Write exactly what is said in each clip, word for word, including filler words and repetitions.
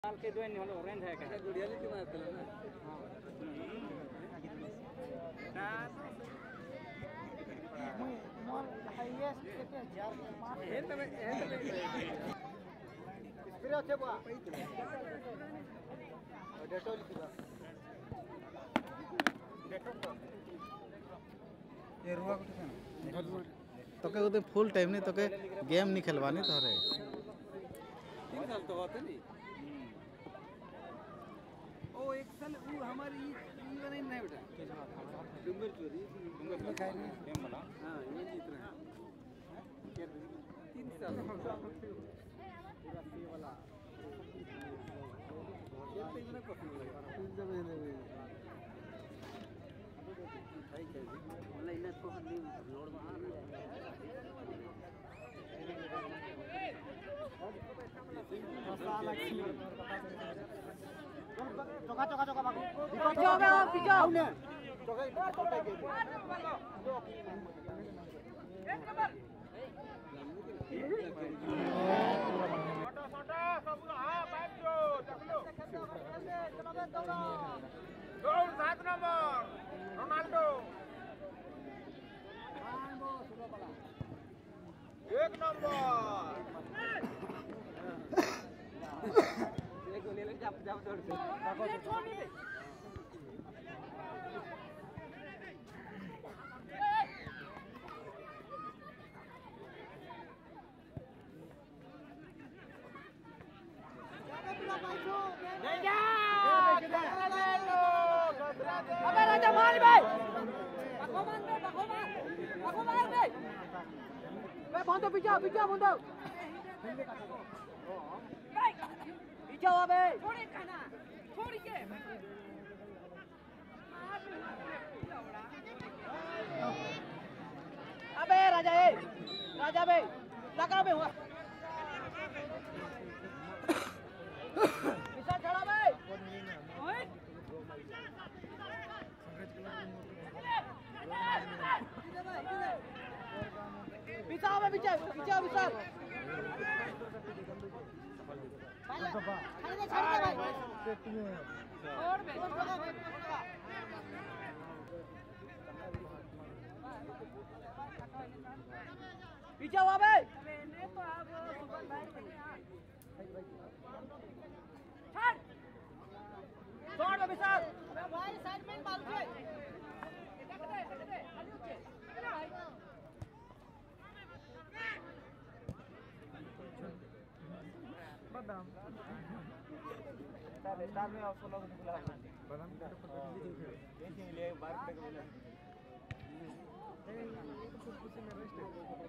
साल के दो नहीं ऑरेंज है क्या गुड़िया की बात कर ना हां मोर हाईएस्ट के हजार हे तमे हे तमे स्प्रे আছে बुआ डेटॉल लिखा डेटॉल ये रुआ को तो के फुल टाइम नहीं तो के गेम नहीं खेलवानी तोरे तीन साल तो होते नहीं ओ एक साल वो हमारी ई वाला नहीं बेटा डुंगर चोरी डुंगर में खाए नहीं गेम वाला हां ये जीत रहे हैं तीन साल पूरा सी वाला ये तो इतना पसंद लगा तीन जब नहीं भाई क्या मतलब इन्हें तो नहीं लोड वहां चोका चोका चोका बाबू पीछे हो गया पीछे आउने चोका इधर चोका के एक नंबर छोटा छोटा सब हां बैठ जो देख लो दौड़ सात नंबर रोनाल्डो एक नंबर एक गोली ले जब जब दौड़ से छोड़ दे ले जा अबे राजा मार बे पको मार बे पको मार पको मार बे बे बंदो पीछे पीछे बंदो पीछे हो बे छोड़ी खाना छोड़ी के अबे राजा ए राजा बे लगा बे हुआ पीछे चढ़ा बे ओए पीछे आओ पीछे पीछे आओ विशाल खाली छाड़ दे भाई और बे पीछे आओ बे ने तो आप सुबह भाई छाड़ छोड़ दो विशाल अबे भाई साइड में मार के देख दे देख दे खाली ऊंचे बदाम तारे तार में आप सोलह निकला बदाम देख ले बार पे बोला ए कुछ कुछ में रेस्ट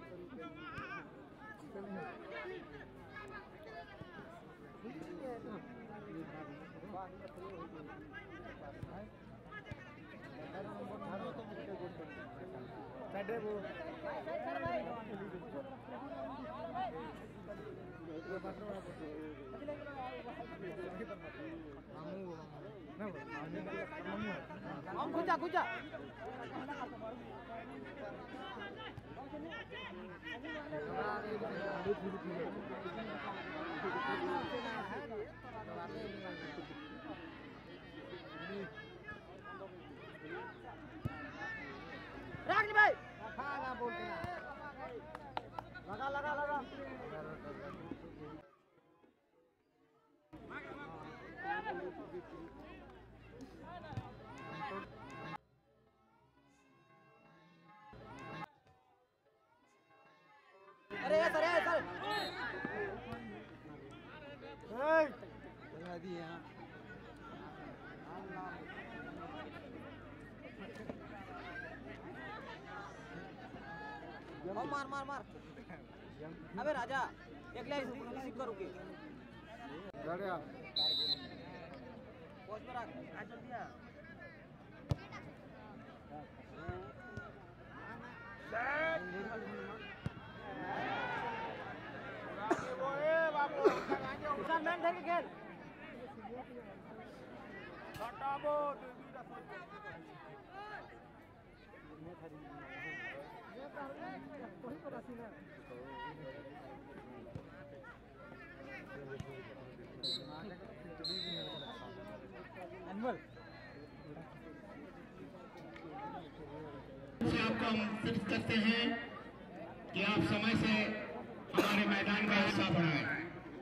साढ़े वो हम खुजा खुजा राग नहीं भाई खाना बोल के ना लगा लगा लगा अरे सर सर लगा दी यहाँ ओ मार मार मार अबे राजा एक लाइन रिसीव करोगे गाड़िया पोस्ट पर आ आ जल्दी आ राजे बोए बाबू उसान मैन धर के खेल हटाबो ये कोई पर आसी ना आपको हम फिक्स करते हैं कि आप समय से हमारे मैदान का हिस्सा बनाएं।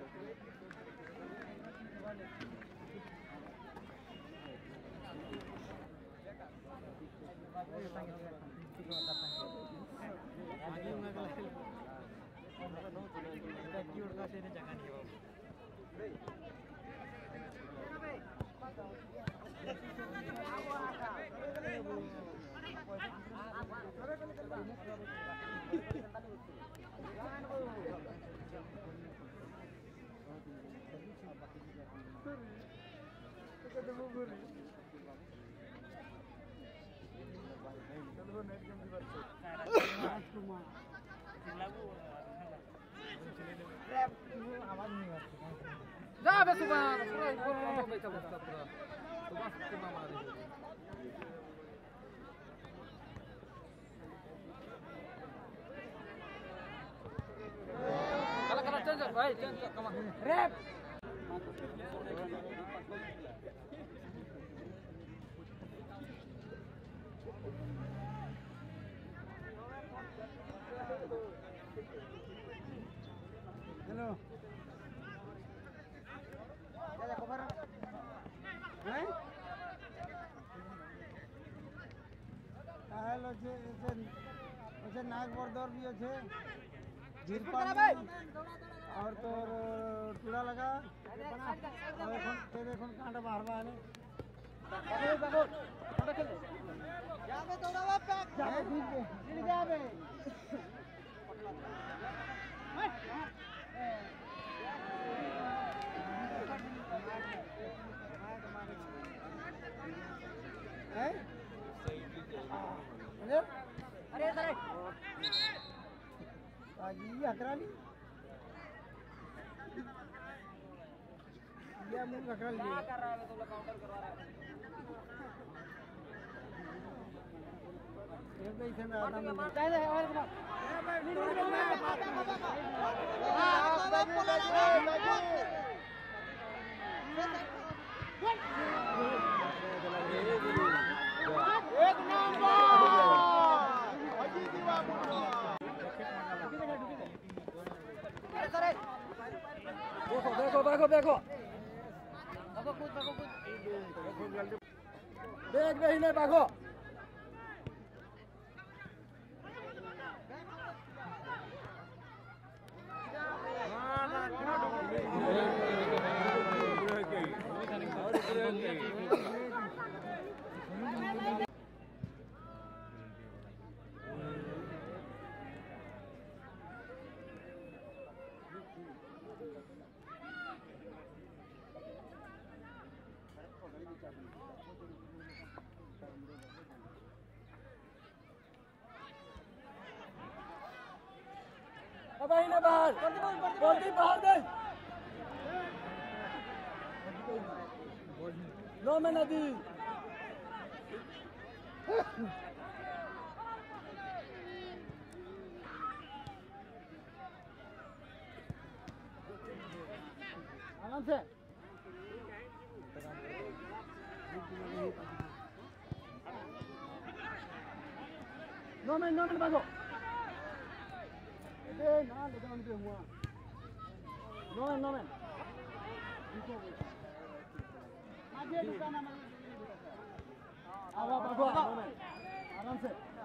जा बे सुबह पूरा बैठा बैठा पूरा सुबह सुबह मार कला कला चल चल भाई चल कमा रैप हेलो क्या खबर है हेलो जे जे नाग बरदर भी আছে জিরপা और तो टूड़ा लगा और এখন तेरे এখন कांटा बाहर आने अरे बाबू कांटा खेल जावे दौड़ावा पैक जावे गिर जावे हैं अरे अरे आज ये हकरा ली ये मुंह हकरा ली क्या कर रहा है तो काउंटर करवा रहा है एक भाई से मैं आता हूं चाहिए और एक नंबर अजी दीवा देखो देखो देखो देखो देखो कूद देखो कूद देख नहीं ले भागो अब आई ना बाहर बोलती बाहर दे लो मैं नदी आराम से नो मैं नो मैं भागो ए ना लगा उनके हुआ नो मैं नो मैं आगे दुकान में आवा भागो आराम से